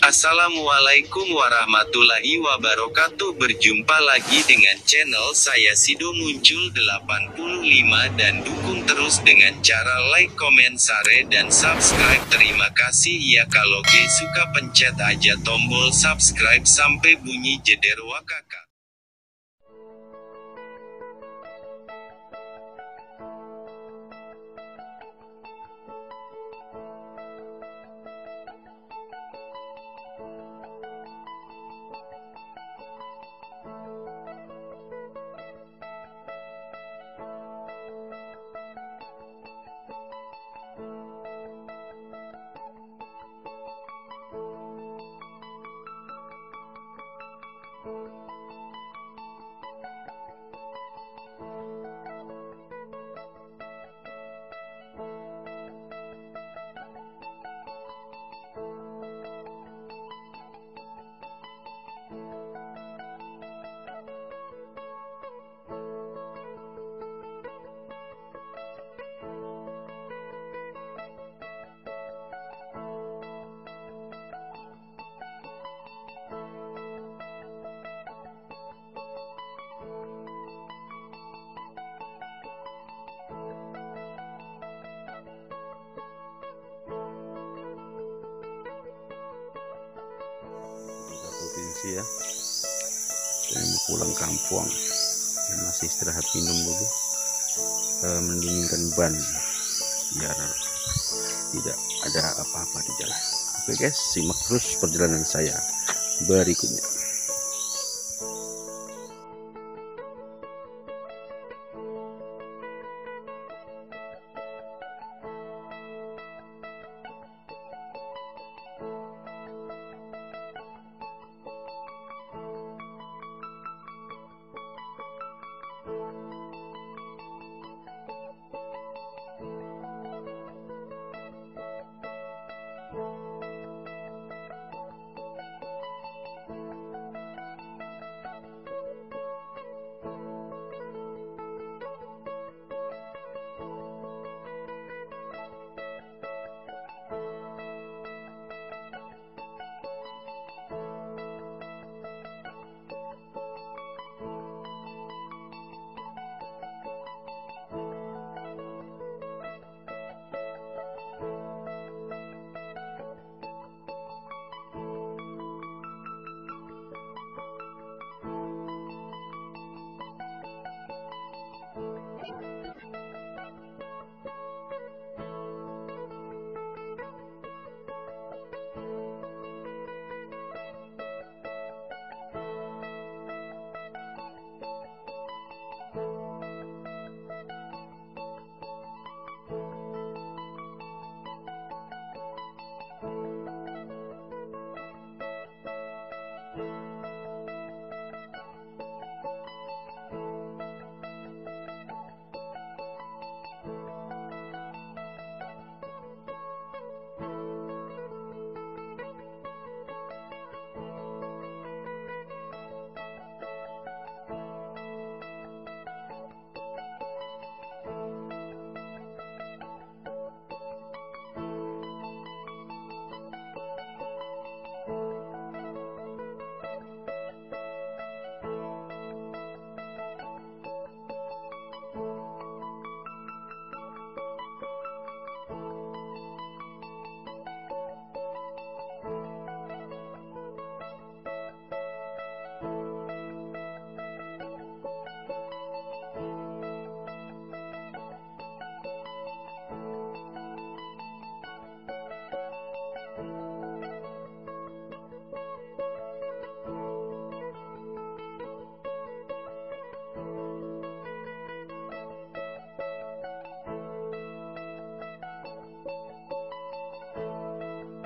Assalamualaikum warahmatullahi wabarakatuh. Berjumpa lagi dengan channel saya Sido Muncul 85 dan dukung terus dengan cara like, komen, share, dan subscribe. Terima kasih ya. Kalau suka pencet aja tombol subscribe sampai bunyi jeder wakaka. Provinsi ya, saya mau pulang kampung dan masih istirahat minum dulu, mendinginkan ban biar tidak ada apa-apa di jalan. Oke guys, simak terus perjalanan saya berikutnya.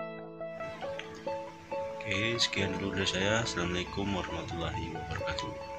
Oke, sekian dulu dari saya. Assalamualaikum warahmatullahi wabarakatuh.